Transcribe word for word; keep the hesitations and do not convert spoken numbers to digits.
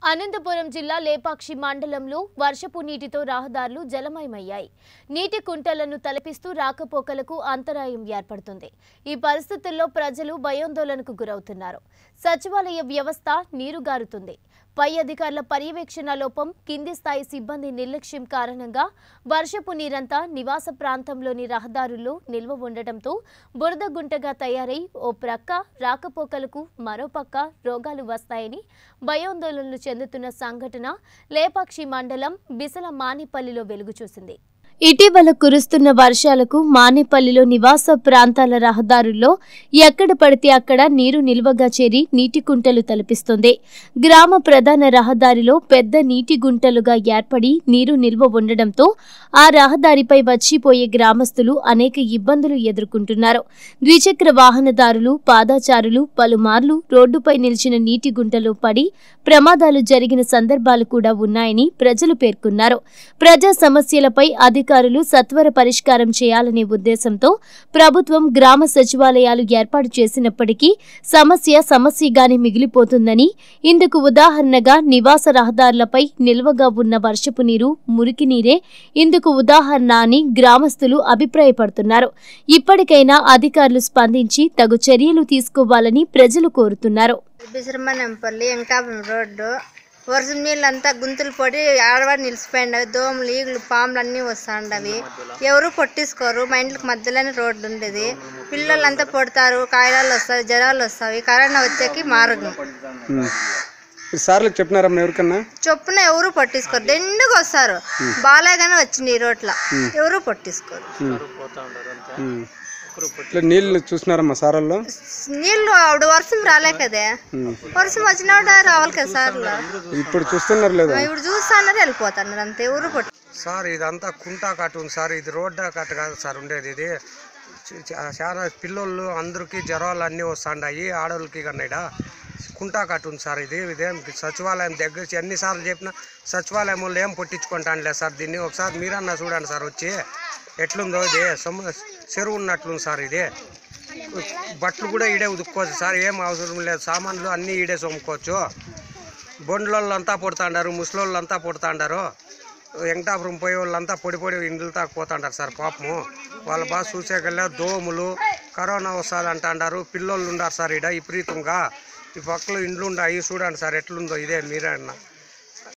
అనంతపురం జిల్లా లేపాక్షి మండలంలో వర్షపు నీటితో రహదారులు జలమయమయ్యాయి. నీటి కుంటలను తలపిస్తూ రాకపోకలకు అంతరాయం ఏర్పడుతుంది. ఈ పరిస్థితుల్లో ప్రజలు భయాందోళనకు గురవుతున్నారు. సచివాలయ వ్యవస్థ నీరుగారుతుంది. పై అధికారుల పర్యవేక్షణ లోపం, కింది స్థాయి సిబ్బంది నిర్లక్ష్యం కారణంగా వర్షపు నీరంతా నివాస ప్రాంతంలోని రహదారుల్లో నిల్వ ఉండటంతో బురద గుంటగా తయారై ఓ ప్రక్క రాకపోకలకు మరో పక్క రోగాలు వస్తాయని భయాందోళనలు చెందుతున్న సంఘటన లేపాక్షి మండలం బిసల మానేపల్లిలో వెలుగు చూసింది. ఇటీవల కురుస్తున్న వర్షాలకు మానేపల్లిలో నివాస ప్రాంతాల రహదారుల్లో ఎక్కడ పడితే అక్కడ నీరు నిల్వగా చేరి నీటి గుంటలు తలపిస్తుంది. గ్రామ ప్రధాన రహదారిలో పెద్ద నీటి గుంటలుగా ఏర్పడి నీరు నిల్వ ఉండడంతో ఆ రహదారిపై వచ్చిపోయే గ్రామస్తులు అనేక ఇబ్బందులు ఎదుర్కొంటున్నారు. ద్విచక్ర వాహనదారులు, పాదచారులు పలుమార్లు రోడ్డుపై నిలిచిన నీటి గుంటలో పడి ప్రమాదాలు జరిగిన సందర్భాలు కూడా ఉన్నాయని ప్రజలు పేర్కొన్నారు. ప్రజా సమస్యలపై అధికారులు సత్వర పరిష్కారం చేయాలనే ఉద్దేశంతో ప్రభుత్వం గ్రామ సచివాలయాలు ఏర్పాటు చేసినప్పటికీ సమస్య సమస్యగానే మిగిలిపోతుందని, ఇందుకు ఉదాహరణగా నివాస రహదారులపై నిల్వగా ఉన్న వర్షపు నీరు, మురికి నీరే ఇందుకు ఉదాహరణ అని గ్రామస్తులు అభిప్రాయపడుతున్నారు. ఇప్పటికైనా అధికారులు స్పందించి తగు చర్యలు తీసుకోవాలని ప్రజలు కోరుతున్నారు. వర్షం నీళ్ళంతా గుంతులు పడి ఆడవాడు నిలిచిపోయిండవి. దోమలు, ఈగులు, పాములు అన్నీ వస్తాండవి. ఎవరు పట్టించుకోరు. మా ఇంట్లోకి మధ్యలోనే రోడ్డు ఉండేది. పిల్లలంతా పడతారు, కాయలాలు వస్తాయి, జ్వరాలు వస్తాయి. కరోనా వచ్చేకి మార్గం సార్లు చెప్పినారమ్మా ఎవరికన్నా చొప్పున ఎవరు పట్టించుకోరు. దెండుకు వస్తారు. బాలేగానే వచ్చింది ఈ రోడ్ల, ఎవరు పట్టించుకోరు. నీళ్ళు చూసినారమ్మా సార్లు? నీళ్ళు అప్పుడు వర్షం రాలే కదే, వర్షం వచ్చినప్పుడు రావాలి కదా సార్లు. ఇప్పుడు చూస్తున్నారు లేదా? ఇప్పుడు చూస్తున్నారు, వెళ్ళిపోతున్నారు అంతే. ఎవరు పట్టు సార్ ఇదంతా కుంటా కట్టు ఉంది సార్. ఇది రోడ్డా కట్ట కాదు సార్ ఉండేది. ఇది చాలా పిల్లోళ్ళు అందరికి జ్వరాలు అన్నీ వస్తాయి, ఆడవాళ్ళకి కన్నాయిడా కుంటా కట్టు ఉంది సార్. ఇది ఇదేం సచివాలయం దగ్గర ఎన్నిసార్లు చెప్పినా సచివాలయం వాళ్ళు ఏం పట్టించుకుంటానులే సార్. దీన్ని ఒకసారి మీరన్నా చూడండి సార్ వచ్చి ఎట్లుందో. ఇది సొమ్ము చెరువు ఉన్నట్లుంది సార్. ఇది బట్టలు కూడా ఈడే ఉదుక్కోవచ్చు సార్, ఏం అవసరం లేదు. సామాన్లు అన్నీ ఈడే సొమ్ముకోవచ్చు. బొండ్లోళ్ళు అంతా పుడతాండారు, ముసలోళ్ళు అంతా పుడతాండారు. వెంకటాపురం పోయే వాళ్ళంతా పొడి పొడి ఇండ్లు తాకపోతాండారు సార్. పాపము వాళ్ళ బాగా చూసేకల్లా దోములు, కరోనా వస్తుంది అంటారు. పిల్లోళ్ళు ఉండారు సార్ ఈడ విపరీతంగా. ఈ పక్కలో ఇండ్లు ఉన్నాయి చూడండి సార్ ఎట్లుందో. ఇదే మీరే అన్న